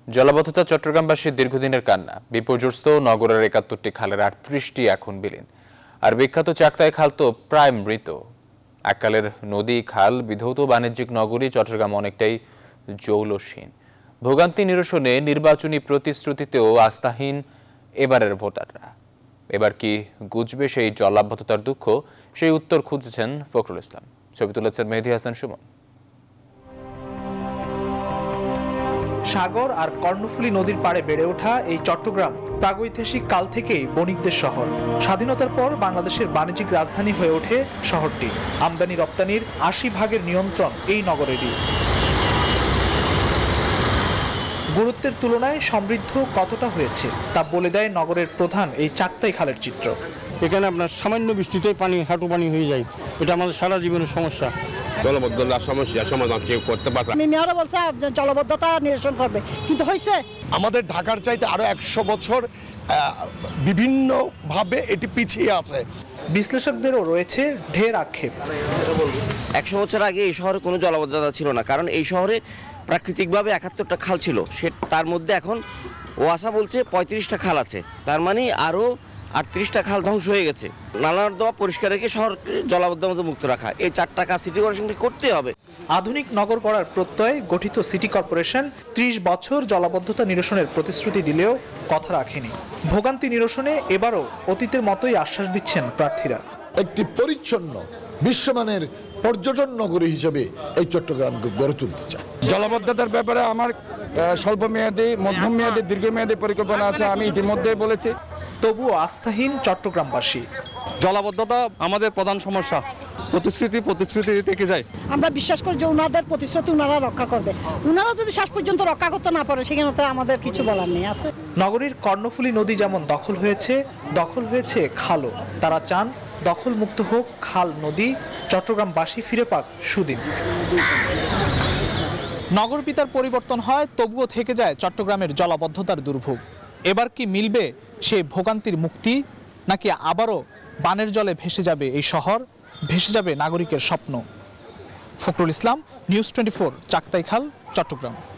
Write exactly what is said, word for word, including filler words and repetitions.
জলাবদ্ধতা চট্টগ্রামবাসীর দীর্ঘদিনের কান্না। বিপর্যস্ত নগরের একাত্তরটি খালের আটত্রিশটি এখন বিলীন। আর বিখ্যাত চাকতাই খাল তো প্রায় মৃত। এককালের নদী খাল বিধৌত বাণিজ্যিক নগরী চট্টগ্রাম অনেকটাই জৌলসহীন। ভোগান্তি নিরসনে নির্বাচনী প্রতিশ্রুতিতেও আস্থাহীন এবারের ভোটাররা। এবার কি গুজবে সেই জলাবদ্ধতার দুঃখ, সেই উত্তর খুঁজছেন ফখরুল ইসলাম। ছবি তুলেছেন মেহেদী হাসান সুমন। সাগর আর কর্ণফুলী নদীর পাড়ে বেড়ে ওঠা এই চট্টগ্রাম প্রাগৈতিহাসিক কাল থেকেই বণিকদের শহর। স্বাধীনতার পর বাংলাদেশের বাণিজ্যিক রাজধানী হয়ে ওঠে শহরটি। আমদানি রপ্তানির আশি ভাগের নিয়ন্ত্রণ এই নগরেরই। গুরুত্বের তুলনায় সমৃদ্ধ কতটা হয়েছে তা বলে দেয় নগরের প্রধান এই চাকতাই খালের চিত্র। এখানে আপনার সামান্য বৃষ্টিতে পানি হাঁটু পানি হয়ে যায়। এটা আমাদের সারা জীবনের সমস্যা। জলবদ্ধতার সমস্যা সমাধান কেউ করতে পারে না। মেয়র বলছে জলবদ্ধতা নিরসন করবে, কিন্তু হয়েছে আমাদের ঢাকার চাইতে আরো একশো বছর বিভিন্ন ভাবে এটি পিছিয়ে আছে। বিশ্লেষকদেরও রয়েছে ঢের আক্ষেপ। একশো বছর আগে এই শহরে কোনো জলবদ্ধতা ছিল না, কারণ এই শহরে প্রাকৃতিকভাবে একাত্তরটা খাল ছিল। সে তার মধ্যে এখন ওয়াসা বলছে পঁয়ত্রিশটা খাল আছে, তার মানে আরও আটত্রিশটা খাল ধ্বংস হয়ে গেছে। নালা নর্দমা পরিষ্কার রেখে শহরকে জলাবদ্ধতা মুক্ত রাখা, এই চারটা কাজ সিটি কর্পোরেশনকে করতে হবে। আধুনিক নগর করার প্রত্যয়ে গঠিত সিটি কর্পোরেশন ত্রিশ বছর জলাবদ্ধতা নিরসনের প্রতিশ্রুতি দিলেও কথা রাখেনি। ভোগান্তি নিরসনে এবারও অতীতের মতোই আশ্বাস দিচ্ছেন প্রার্থীরা। একটি পরিচ্ছন্ন বিশ্বমানের পর্যটন নগরী হিসেবে এই চট্টগ্রামকে গড়ে তুলতে চায়। জলাবদ্ধতার ব্যাপারে আমার স্বল্প মেয়াদী, মধ্যম মেয়াদী, দীর্ঘমেয়াদী পরিকল্পনা আছে, আমি ইতিমধ্যে বলেছি। তবুও আস্থাহীন চট্টগ্রামবাসী। জলাবদ্ধতা আমাদের প্রধান সমস্যা। প্রতিশ্রুতি প্রতিশ্রুতি থেকে যায়। আমরা বিশ্বাস করি যে উনাদের প্রতিশ্রুতি উনারা রক্ষা করবে। উনারা যদি শেষ পর্যন্ত রক্ষা করতে না পারে, সেখানে তো আমাদের কিছু বলার নেই। আছে নগরীর কর্ণফুলী নদী যেমন দখল হয়েছে, দখল হয়েছে খালও। তারা চান দখল মুক্ত হোক খাল নদী, চট্টগ্রামবাসী ফিরে পাক সুদিন। নগর পিতার পরিবর্তন হয়, তবুও থেকে যায় চট্টগ্রামের জলাবদ্ধতার দুর্ভোগ। এবার কি মিলবে সেই ভোগান্তির মুক্তি, নাকি আবারও বানের জলে ভেসে যাবে এই শহর, ভেসে যাবে নাগরিকের স্বপ্ন? Fakhrul Islam, news twenty four, Chaktai খাল, চট্টগ্রাম।